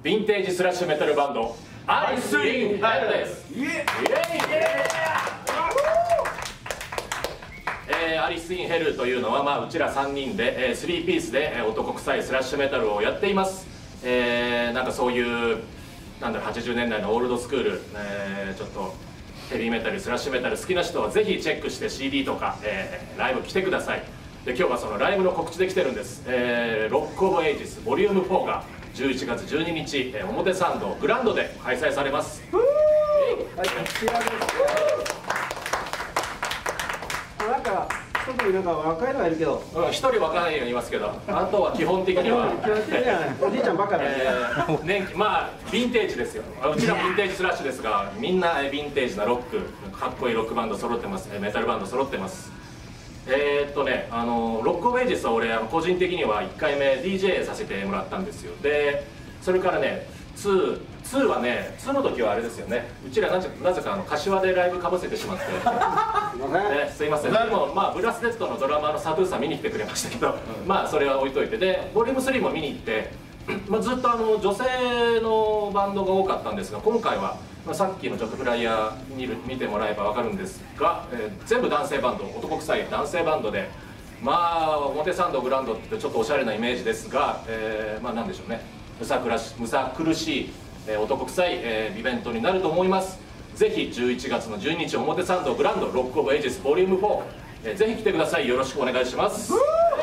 ヴィンテージスラッシュメタルバンドアリス・イン・ヘルです。アリス・イン・ヘルというのは、うちら3人で、3ピースで、男臭いスラッシュメタルをやっています。なんかそういうなんだろう、80年代のオールドスクール、ちょっとヘビーメタルスラッシュメタル好きな人はぜひチェックして CD とか、ライブ来てください。で今日はそのライブの告知で来てるんです。ロック・オブ・エイジス Vol.4 が11月12日、表参道グランドで開催されます。 なんか一人なんか若いのがいるけど、 一人若いのいますけど、あとは基本的にはおじいちゃんばっかりまあヴィンテージですよ。うちらヴィンテージスラッシュですが、みんなヴィンテージなロック、かっこいいロックバンド揃ってます。メタルバンド揃ってます。ロック・オブ・エイジスは俺個人的には1回目 DJ させてもらったんですよ。でそれからね2はね、2の時はあれですよね、うちらなぜか柏でライブかぶせてしまってすいません。でもブラスレッドのドラマーのサトゥーさん見に来てくれましたけど、それは置いといて、でボリューム3も見に行って、ずっと女性のバンドが多かったんですが、今回はさっきのちょっとフライヤー見てもらえば分かるんですが、全部男性バンド、男臭い男性バンドで、表参道グランドってちょっとおしゃれなイメージですが、なんでしょうね、むさ苦しい、男臭い、イベントになると思います。ぜひ11月の12日表参道グランドロック・オブ・エイジス Vol.4、ぜひ来てください。よろしくお願いします。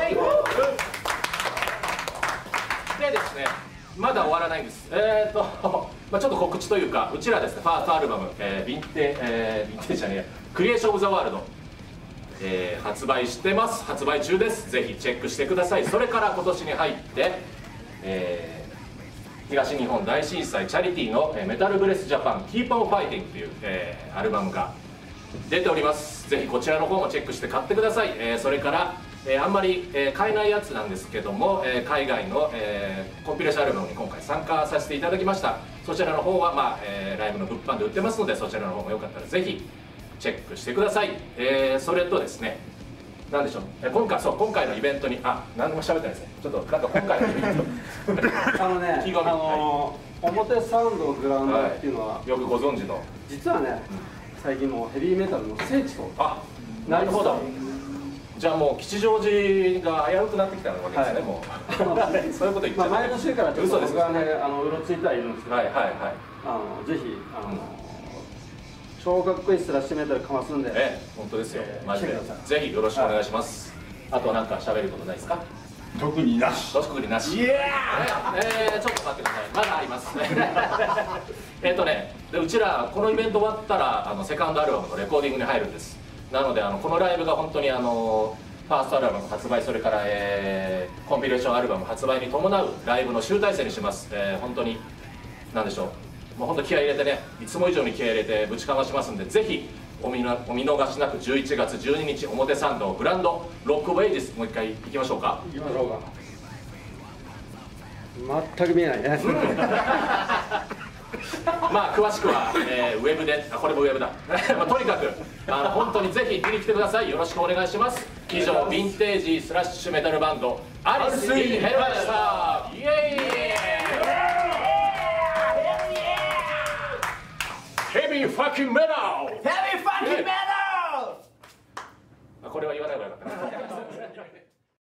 でですね、まだ終わらないんです。ちょっと告知というか、うちらですね、ファーストアルバム「ヴィンテージじゃねえや、クリエーション・オブ・ザ・ワールド」発売してます。発売中です。ぜひチェックしてください。それから今年に入って、東日本大震災チャリティーのメタルブレスジャパン Keep on Fighting という、アルバムが出ております。ぜひこちらの方もチェックして買ってください。それから、あんまり、買えないやつなんですけども、海外の、コンピレーションアルバムに今回参加させていただきました。そちらの方は、ライブの物販で売ってますので、そちらの方もよかったらぜひチェックしてください。それとですね、なんでしょう、今回のイベントに何も喋ってないですね。ちょっとなんか今回のイベント表参道グラウンドっていうのは、 よくご存知の、 実はね、最近もうヘビーメタルの聖地となるほど。じゃあもう吉祥寺が危うくなってきたわけですね。もうそういうこと言っちゃう。 前の週からちょっと僕がねうろついてはいるんですけど、ぜひ超かっこいいスラッシュメタルかますんで、 本当ですよ、マジでぜひよろしくお願いします。あとなんか喋ることないですか？ 特になし。 特になし。ちょっと待ってください。まだあります。でうちらこのイベント終わったらセカンドアルバムのレコーディングに入るんです。なのでこのライブが本当にファーストアルバム発売、それから、コンピレーションアルバム発売に伴うライブの集大成にします。本当に何でしょう、もう本当気合い入れてね、いつも以上に気合い入れてぶちかましますんで、ぜひお見逃しなく。11月12日表参道グランドロック・オブ・エイジス、もう一回行きましょうか。 行きましょうか。全く見えないね。 詳しくは、ウェブで、これもウェブだ。とにかく本当にぜひ見に来てください。よろしくお願いします。以上、ヴィンテージスラッシュメタルバンドアリス・イン・ヘルでした。イエーイ。ヘビーファッキンメタル。ヘビーファッキンメタル。これは言わない方がよかった。